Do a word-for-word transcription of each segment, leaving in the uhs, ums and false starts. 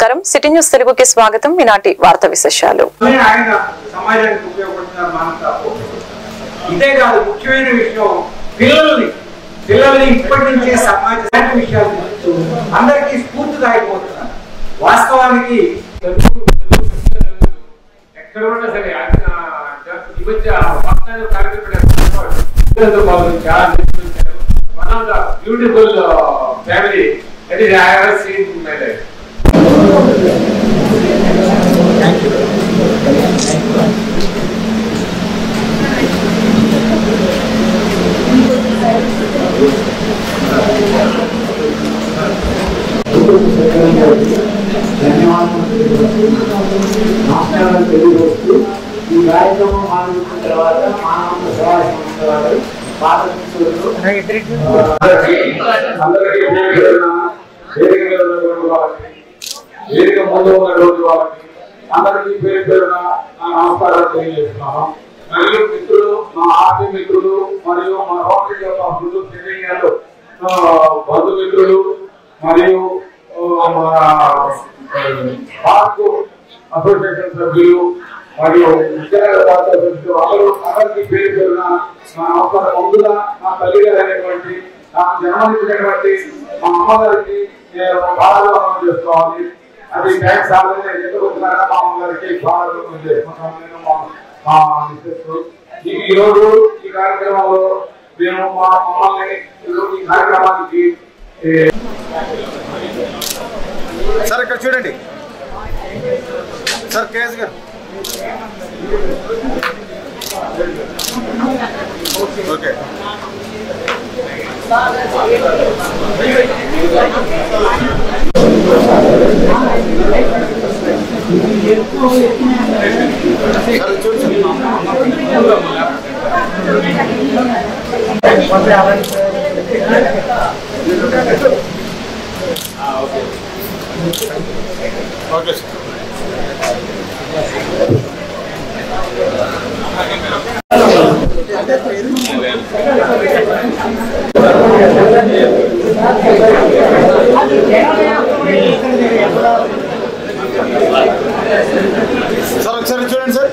నమస్కారం city news తెలుగుకి స్వాగతం ఈనాటి వార్తా విశేషాలు ఆయన సమాజానికి ఉపయోగపడుతున్నారు మానవతాకు ఇదే కాదు ముఖ్యమైన విషయం పిల్లల్ని పిల్లల్ని ఇప్పటి నుంచే సమాజ విషయాలు అందరికీ స్ఫూర్తిదాయకమవుతున్నారు వాస్తవానికి ఎక్కడ ఉన్నా సరే ఈ మధ్య one of the beautiful family that is I have seen in my life. Thank you. నమస్కారం తెలియజేస్తూ ఈ కార్యక్రమం మాట్లాడుతున్న తర్వాత మానవ సమాజం పాత వేదిక ముందు ఉన్నటువంటి వాళ్ళకి అందరికీ పేరు పేరున నమస్కారాలు తెలియజేస్తున్నాను. మరియు మిత్రులు, మా ఆర్టీ మిత్రులు మరియు మా రోటరీ యొక్క ముందు తెలియజేయాలు బంధుమిత్రులు మరియు పార్క్ అసోసియేషన్ సభ్యులు మరియు విద్యాలయ పార్టీ సభ్యులు అందరూ అందరికీ పేరు పేరున నా నమస్కారం. ముందుగా నా తల్లి గారు అనేటువంటి నాకు జన్మనిచ్చినటువంటి మా అమ్మగారికి నేను బాధలు చేసుకోవాలి. అది ట్యాక్స్ ఆల్రెడీ ఎందుకు వచ్చినారా మా అమ్మగారికి బాధలు చేసుకుంటాను. నేను మా మిస్సెస్ ఈ రోజు ఈ కార్యక్రమంలో మేము మా మమ్మల్ని ఈ కార్యక్రమానికి సార్ ఇక్కడ చూడండి సార్ కేఎస్ గారు ఓకే ఓకే సార్ ఒకసారి చూడండి సార్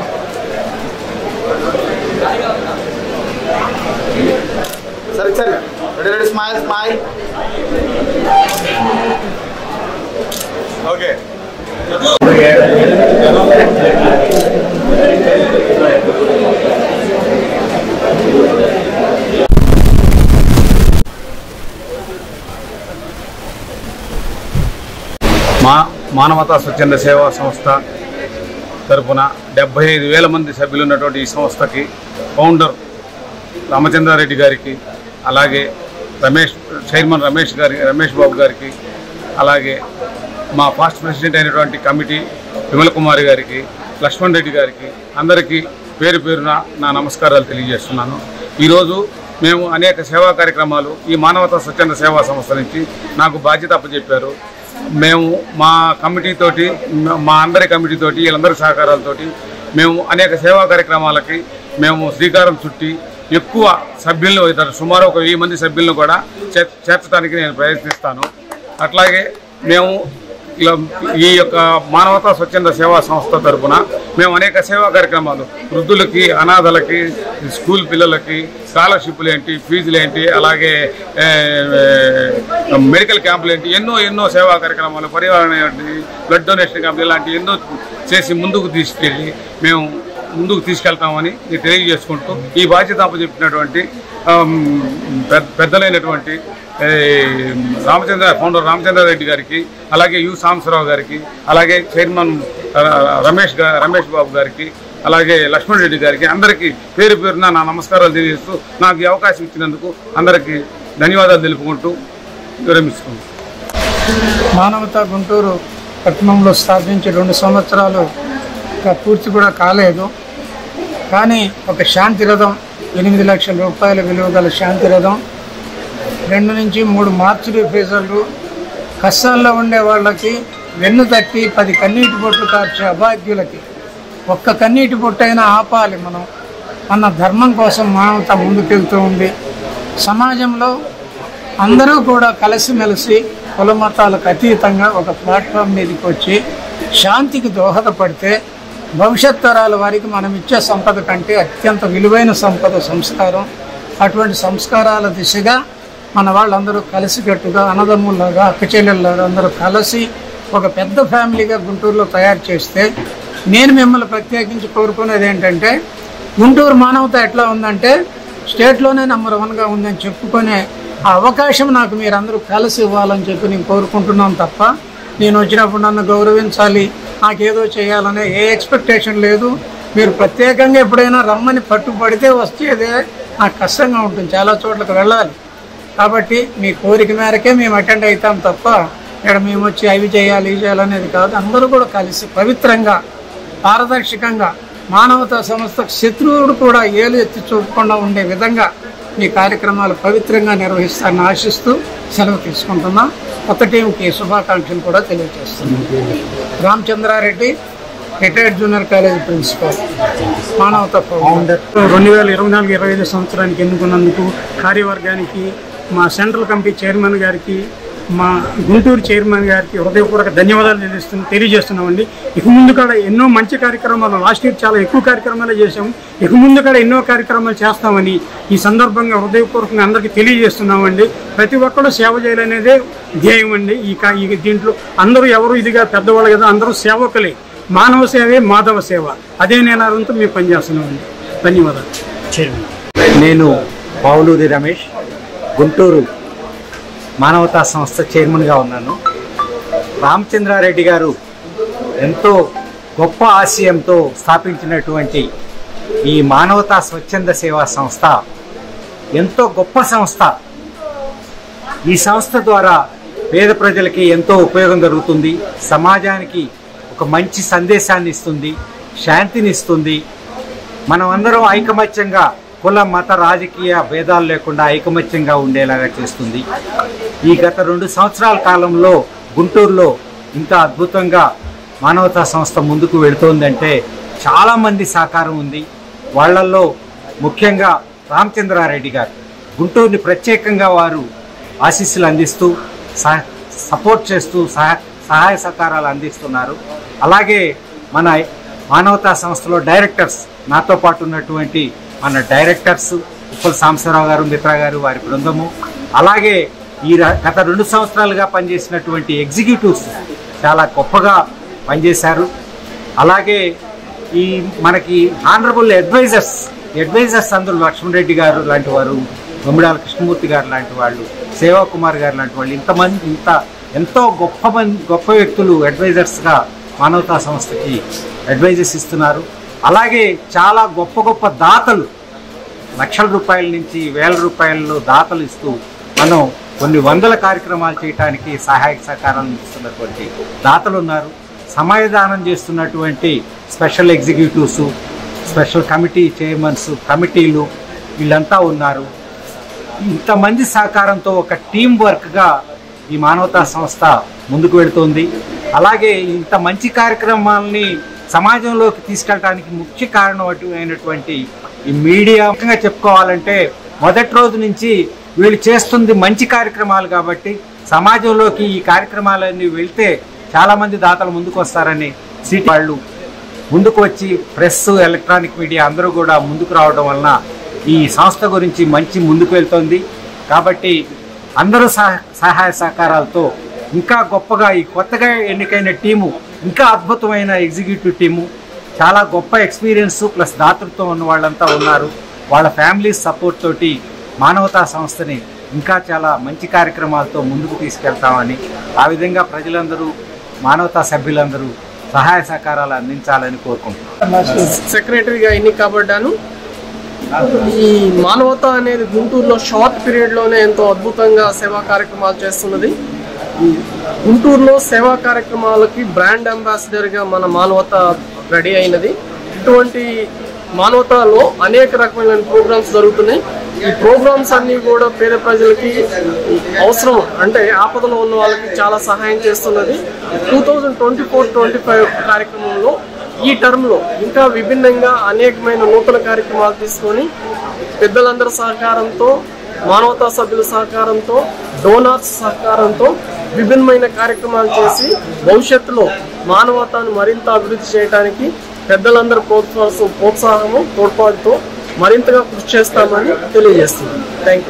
సార్ ఒకసారి ready ready smile smile okay మా మానవతా స్వచ్ఛంద సేవా సంస్థ తరఫున డెబ్బై ఐదు వేల మంది సభ్యులు ఉన్నటువంటి ఈ సంస్థకి ఫౌండర్ రామచంద్రారెడ్డి గారికి, అలాగే రమేష్ చైర్మన్ రమేష్ గారి రమేష్ బాబు గారికి, అలాగే మా ఫాస్ట్ ప్రెసిడెంట్ అయినటువంటి కమిటీ విమల్ కుమార్ గారికి, లక్ష్మణ్ రెడ్డి గారికి అందరికీ పేరు పేరున నా నమస్కారాలు తెలియజేస్తున్నాను. ఈరోజు మేము అనేక సేవా కార్యక్రమాలు ఈ మానవతా స్వచ్ఛంద సేవా సంస్థ నుంచి నాకు బాధ్యత అప్పచెప్పారు. మేము మా కమిటీతోటి మా అందరి కమిటీతోటి వీళ్ళందరి సహకారాలతోటి మేము అనేక సేవా కార్యక్రమాలకి మేము శ్రీకారం చుట్టి ఎక్కువ సభ్యులను సుమారు ఒక వెయ్యి మంది సభ్యులను కూడా చేర్చడానికి నేను ప్రయత్నిస్తాను. అట్లాగే మేము ఇలా ఈ యొక్క మానవతా స్వచ్ఛంద సేవా సంస్థ తరఫున మేము అనేక సేవా కార్యక్రమాలు వృద్ధులకి, అనాథలకి, స్కూల్ పిల్లలకి స్కాలర్షిప్లు ఏంటి, ఫీజులు ఏంటి, అలాగే మెడికల్ క్యాంపులు ఏంటి, ఎన్నో ఎన్నో సేవా కార్యక్రమాలు, పరివారం ఏంటి, బ్లడ్ డొనేషన్ క్యాంపులు ఇలాంటి ఎన్నో చేసి ముందుకు తీసుకెళ్ళి మేము ముందుకు తీసుకెళ్తామని తెలియజేసుకుంటూ ఈ బాధ్యత అప్పచెప్పినటువంటి పెద్దలైనటువంటి రామచంద్ర ఫౌండర్ రామచంద్రారెడ్డి గారికి, అలాగే యు సాంబశివరావు గారికి, అలాగే చైర్మన్ రమేష్ రమేష్ బాబు గారికి, అలాగే లక్ష్మణ్ రెడ్డి గారికి అందరికీ పేరు పేరున నా నమస్కారాలు తెలియజేస్తూ నాకు ఈ అవకాశం ఇచ్చినందుకు అందరికీ ధన్యవాదాలు తెలుపుకుంటూ విరమిస్తున్నాను. మానవతా గుంటూరు పట్టణంలో స్థాపించి రెండు సంవత్సరాలు పూర్తి కూడా కాలేదు. కానీ ఒక శాంతి రథం, ఎనిమిది లక్షల రూపాయల విలువ గల శాంతి రథం, రెండు నుంచి మూడు మార్చురీ ఫీజర్లు, కష్టాల్లో ఉండే వాళ్ళకి వెన్ను తట్టి పది కన్నీటి బొట్లు కార్చే అభాగ్యులకి ఒక్క కన్నీటి బొట్టైనా ఆపాలి మనం అన్న ధర్మం కోసం మానవత ముందుకెళ్తూ ఉంది. సమాజంలో అందరూ కూడా కలిసిమెలిసి కుల మతాలకు అతీతంగా ఒక ప్లాట్ఫామ్ మీదకి వచ్చి శాంతికి దోహదపడితే భవిష్యత్ తరాల వారికి మనం ఇచ్చే సంపద కంటే అత్యంత విలువైన సంపద సంస్కారం. అటువంటి సంస్కారాల దిశగా మన వాళ్ళందరూ కలిసికట్టుగా అన్నదమ్ముల్లాగా అక్కచెల్లెల్లాగా అందరూ కలిసి ఒక పెద్ద ఫ్యామిలీగా గుంటూరులో తయారు చేస్తే, నేను మిమ్మల్ని ప్రత్యేకించి కోరుకునేది ఏంటంటే, గుంటూరు మానవత ఎట్లా ఉందంటే స్టేట్లోనే నెంబర్ వన్గా ఉందని చెప్పుకునే ఆ అవకాశం నాకు మీరందరూ కలిసి ఇవ్వాలని చెప్పి నేను కోరుకుంటున్నాను తప్ప, నేను వచ్చినప్పుడు నన్ను గౌరవించాలి, నాకేదో చేయాలనే ఏ ఎక్స్పెక్టేషన్ లేదు. మీరు ప్రత్యేకంగా ఎప్పుడైనా రమ్మని పట్టుబడితే వచ్చేదే నాకు కష్టంగా ఉంటుంది, చాలా చోట్లకు వెళ్ళాలి. కాబట్టి మీ కోరిక మేరకే మేము అటెండ్ అవుతాం తప్ప ఇక్కడ మేము వచ్చి అవి చేయాలి ఇవి చేయాలనేది కాదు. అందరూ కూడా కలిసి పవిత్రంగా పారదర్శకంగా మానవతా సంస్థకు శత్రువుడు కూడా ఏలు ఎత్తి చూపకుండా ఉండే విధంగా ఈ కార్యక్రమాలు పవిత్రంగా నిర్వహిస్తారని ఆశిస్తూ సెలవు తీసుకుంటున్నాం. కొత్త టీంకి శుభాకాంక్షలు కూడా తెలియజేస్తున్నాం. Ramachandra Reddy, retired junior college principal, మానవతా ఫౌండర్. రెండు వేల ఇరవై నాలుగు ఇరవై ఐదు సంవత్సరానికి ఎన్నుకున్నందుకు కార్యవర్గానికి, మా సెంట్రల్ కమిటీ చైర్మన్ గారికి, మా గుంటూరు చైర్మన్ గారికి హృదయపూర్వక ధన్యవాదాలు తెలియజేస్తున్నాం తెలియజేస్తున్నామండి ఇక ముందు కూడా ఎన్నో మంచి కార్యక్రమాలు, లాస్ట్ ఇయర్ చాలా ఎక్కువ కార్యక్రమాలు చేసాము, ఇక ముందు కూడా ఎన్నో కార్యక్రమాలు చేస్తామని ఈ సందర్భంగా హృదయపూర్వకంగా అందరికీ తెలియజేస్తున్నామండి. ప్రతి ఒక్కరూ సేవ చేయాలనేదే ధ్యేయం అండి. ఈ ఈ దీంట్లో అందరూ ఎవరు ఇదిగా పెద్దవాళ్ళు కదా, అందరూ సేవకులే. మానవ సేవే మాధవ సేవ, అదే నినాదంతో మేము పనిచేస్తున్నామండి. ధన్యవాదాలు. చైర్మన్ నేను పావులూరి రమేష్, గుంటూరు మానవతా సంస్థ చైర్మన్గా ఉన్నాను. రామచంద్రారెడ్డి గారు ఎంతో గొప్ప ఆశయంతో స్థాపించినటువంటి ఈ మానవతా స్వచ్ఛంద సేవా సంస్థ ఎంతో గొప్ప సంస్థ. ఈ సంస్థ ద్వారా పేద ప్రజలకి ఎంతో ఉపయోగం జరుగుతుంది, సమాజానికి ఒక మంచి సందేశాన్ని ఇస్తుంది, శాంతిని ఇస్తుంది. మనం అందరం ఐకమత్యంగా కుల మత రాజకీయ భేదాలు లేకుండా ఐకమత్యంగా ఉండేలాగా చేస్తుంది. ఈ గత రెండు సంవత్సరాల కాలంలో గుంటూరులో ఇంకా అద్భుతంగా మానవతా సంస్థ ముందుకు వెళుతోందంటే చాలామంది సహకారం ఉంది. వాళ్లల్లో ముఖ్యంగా రామచంద్రారెడ్డి గారు గుంటూరుని ప్రత్యేకంగా వారు ఆశీస్సులు అందిస్తూ సపోర్ట్ చేస్తూ సహా సహాయ సహకారాలు అందిస్తున్నారు. అలాగే మన మానవతా సంస్థలో డైరెక్టర్స్, నాతో పాటు ఉన్నటువంటి మన డైరెక్టర్స్ ఉప్పల్ సాంబశివరావు గారు, మిత్ర గారు, వారి బృందము, అలాగే ఈ గత రెండు సంవత్సరాలుగా పనిచేసినటువంటి ఎగ్జిక్యూటివ్స్ చాలా గొప్పగా పనిచేశారు. అలాగే ఈ మనకి ఆనరబుల్ అడ్వైజర్స్ అడ్వైజర్స్ అందరూ లక్ష్మణ్ రెడ్డి గారు లాంటి వారు, బొమ్మిడాల కృష్ణమూర్తి గారు లాంటి వాళ్ళు, సేవా కుమార్ గారు లాంటి వాళ్ళు, ఇంతమంది ఇంత ఎంతో గొప్ప మంది గొప్ప వ్యక్తులు అడ్వైజర్స్గా మానవతా సంస్థకి అడ్వైజర్స్ ఇస్తున్నారు. అలాగే చాలా గొప్ప గొప్ప దాతలు, లక్షల రూపాయల నుంచి వేల రూపాయలు దాతలు ఇస్తూ మనం కొన్ని వందల కార్యక్రమాలు చేయడానికి సహాయక సహకారాలు ఇస్తున్నటువంటి దాతలు ఉన్నారు. సమయదానం చేస్తున్నటువంటి special executives, special committee chairmans, కమిటీలు వీళ్ళంతా ఉన్నారు. ఇంతమంది సహకారంతో ఒక టీం వర్క్గా ఈ మానవతా సంస్థ ముందుకు వెళుతోంది. అలాగే ఇంత మంచి కార్యక్రమాలని సమాజంలోకి తీసుకెళ్ళడానికి ముఖ్య కారణమైనటువంటి ఈ మీడియా ముఖ్యంగా చెప్పుకోవాలంటే మొదటి రోజు నుంచి వీళ్ళు చేస్తుంది మంచి కార్యక్రమాలు కాబట్టి సమాజంలోకి ఈ కార్యక్రమాలన్నీ వెళ్తే చాలామంది దాతలు ముందుకు వస్తారని సిటీ వాళ్ళు ముందుకు వచ్చి ప్రెస్, ఎలక్ట్రానిక్ మీడియా అందరూ కూడా ముందుకు రావడం వలన ఈ సంస్థ గురించి మంచి ముందుకు వెళ్తోంది. కాబట్టి అందరూ సహాయ సహకారాలతో ఇంకా గొప్పగా ఈ కొత్తగా ఎన్నికైన టీము, ఇంకా అద్భుతమైన ఎగ్జిక్యూటివ్ టీము, చాలా గొప్ప ఎక్స్పీరియన్స్ ప్లస్ దాతృత్వం ఉన్న వాళ్ళంతా ఉన్నారు. వాళ్ళ ఫ్యామిలీస్ సపోర్ట్ తోటి మానవతా సంస్థని ఇంకా చాలా మంచి కార్యక్రమాలతో ముందుకు తీసుకెళ్తామని, ఆ విధంగా ప్రజలందరూ మానవతా సభ్యులందరూ సహాయ సహకారాలు అందించాలని కోరుకుంటున్నాను. సెక్రటరీగా ఎన్నిక కాబడ్డాను. ఈ మానవత అనేది గుంటూరులో షార్ట్ పీరియడ్లోనే ఎంతో అద్భుతంగా సేవా కార్యక్రమాలు చేస్తున్నది. గుంటూరులో సేవా కార్యక్రమాలకి బ్రాండ్ అంబాసిడర్గా మన మానవత రెడీ అయినది. ఇటువంటి మానవతలో అనేక రకమైన ప్రోగ్రామ్స్ జరుగుతున్నాయి. ఈ ప్రోగ్రామ్స్ అన్నీ కూడా పేద ప్రజలకి అవసరం అంటే ఆపదలో ఉన్న వాళ్ళకి చాలా సహాయం చేస్తున్నది. Two thousand twenty four twenty five కార్యక్రమంలో ఈ టర్మ్లో ఇంకా విభిన్నంగా అనేకమైన నూతన కార్యక్రమాలు తీసుకొని పెద్దలందరి సహకారంతో మానవతా సభ్యుల సహకారంతో, డోనార్స్ సహకారంతో విభిన్నమైన కార్యక్రమాలు చేసి భవిష్యత్తులో మానవతాను మరింత అభివృద్ధి చేయడానికి పెద్దలందరూ ప్రోత్సాహం ప్రోత్సాహము తోడ్పాటుతో మరింతగా కృషి చేస్తామని తెలియజేస్తున్నాను. Thank you.